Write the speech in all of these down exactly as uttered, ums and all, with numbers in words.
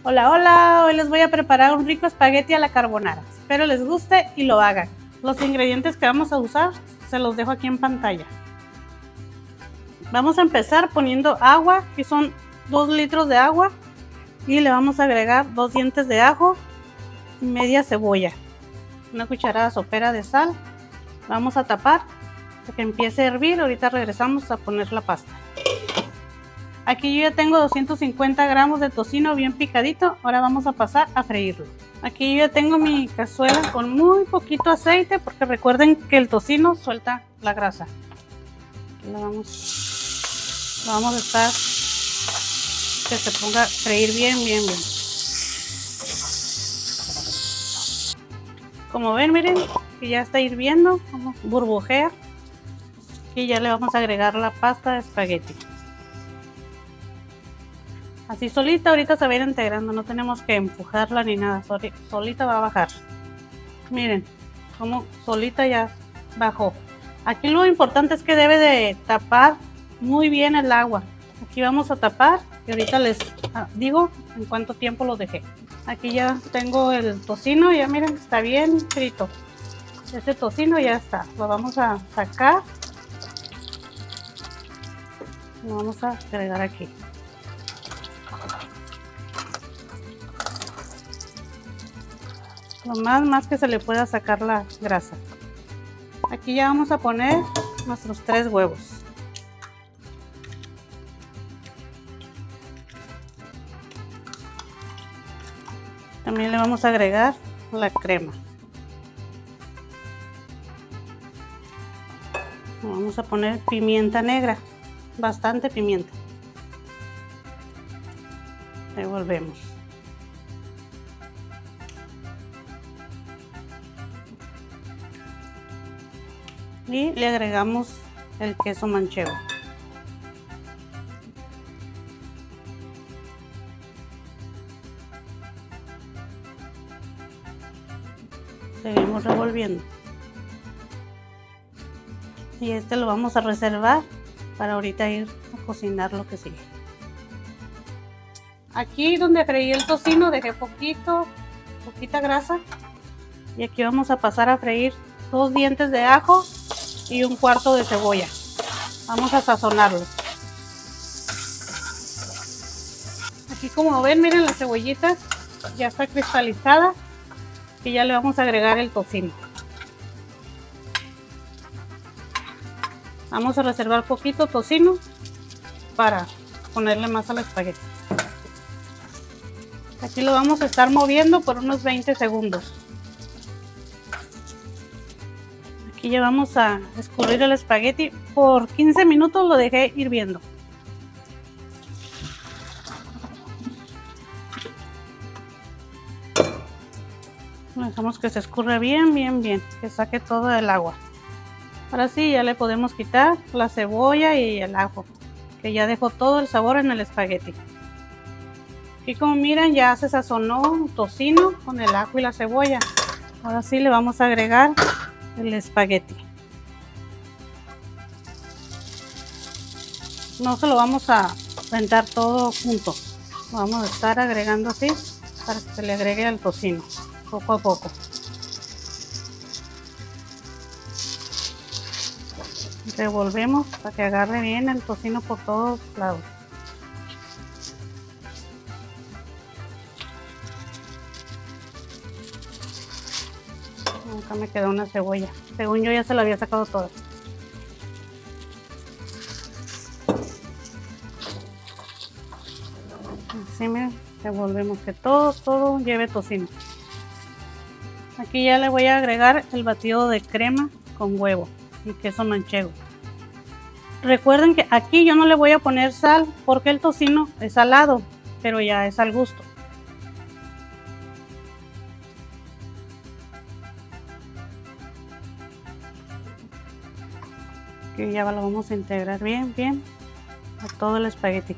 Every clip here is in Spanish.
Hola, hola, hoy les voy a preparar un rico espagueti a la carbonara. Espero les guste y lo hagan. Los ingredientes que vamos a usar se los dejo aquí en pantalla. Vamos a empezar poniendo agua, que son dos litros de agua, y le vamos a agregar dos dientes de ajo y media cebolla, una cucharada sopera de sal. Vamos a tapar para que empiece a hervir. Ahorita regresamos a poner la pasta. Aquí yo ya tengo doscientos cincuenta gramos de tocino bien picadito. Ahora vamos a pasar a freírlo. Aquí yo ya tengo mi cazuela con muy poquito aceite, porque recuerden que el tocino suelta la grasa. Aquí lo vamos, lo vamos a estar que se ponga a freír bien, bien, bien. Como ven, miren que ya está hirviendo, como burbujea. Y ya le vamos a agregar la pasta de espagueti. Así solita, ahorita se va a ir integrando, no tenemos que empujarla ni nada, solita va a bajar. Miren, como solita ya bajó. Aquí lo importante es que debe de tapar muy bien el agua. Aquí vamos a tapar y ahorita les digo en cuánto tiempo lo dejé. Aquí ya tengo el tocino, ya miren, está bien frito. Este tocino ya está, lo vamos a sacar. Lo vamos a agregar aquí. Lo más, más que se le pueda sacar la grasa. Aquí ya vamos a poner nuestros tres huevos. También le vamos a agregar la crema. Vamos a poner pimienta negra, bastante pimienta. Revolvemos. Y le agregamos el queso manchego. Seguimos revolviendo. Y este lo vamos a reservar para ahorita ir a cocinar lo que sigue. Aquí donde freí el tocino dejé poquito, poquita grasa. Y aquí vamos a pasar a freír dos dientes de ajo y un cuarto de cebolla. Vamos a sazonarlo. Aquí como ven, miren, la cebollita ya está cristalizada y ya le vamos a agregar el tocino. Vamos a reservar poquito tocino para ponerle más al espagueti. Aquí lo vamos a estar moviendo por unos veinte segundos. Aquí ya vamos a escurrir el espagueti. Por quince minutos lo dejé hirviendo. Dejamos que se escurra bien, bien, bien. Que saque todo el agua. Ahora sí, ya le podemos quitar la cebolla y el ajo, que ya dejó todo el sabor en el espagueti. Aquí como miran ya se sazonó el tocino con el ajo y la cebolla. Ahora sí le vamos a agregar el espagueti. No se lo vamos a aventar todo junto, lo vamos a estar agregando así para que se le agregue al tocino poco a poco. Revolvemos para que agarre bien el tocino por todos lados. Acá me quedó una cebolla. Según yo ya se la había sacado toda. Así me revolvemos que todo, todo lleve tocino. Aquí ya le voy a agregar el batido de crema con huevo y queso manchego. Recuerden que aquí yo no le voy a poner sal porque el tocino es salado, pero ya es al gusto. Que ya lo vamos a integrar bien, bien a todo el espagueti.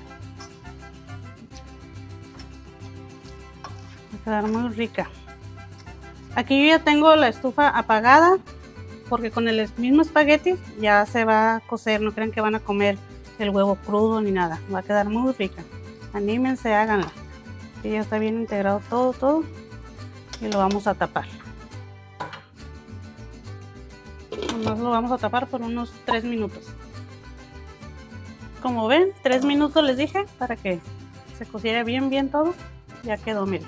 Va a quedar muy rica. Aquí yo ya tengo la estufa apagada porque con el mismo espagueti ya se va a cocer. No crean que van a comer el huevo crudo ni nada. Va a quedar muy rica. Anímense, háganla. Y ya está bien integrado todo, todo. Y lo vamos a tapar. Nomás lo vamos a tapar por unos tres minutos. Como ven, tres minutos les dije para que se cociera bien, bien todo. Ya quedó, miren.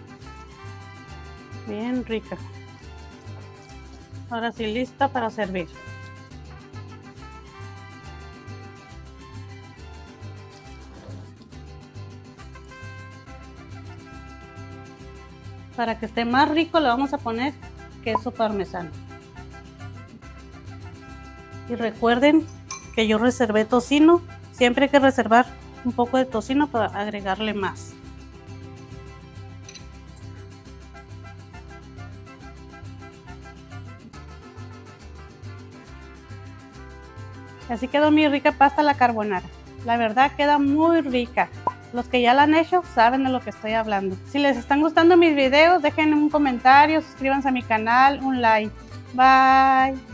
Bien rica. Ahora sí, lista para servir. Para que esté más rico le vamos a poner queso parmesano. Y recuerden que yo reservé tocino. Siempre hay que reservar un poco de tocino para agregarle más. Así quedó mi rica pasta a la carbonara. La verdad queda muy rica. Los que ya la han hecho saben de lo que estoy hablando. Si les están gustando mis videos, dejen un comentario, suscríbanse a mi canal, un like. Bye.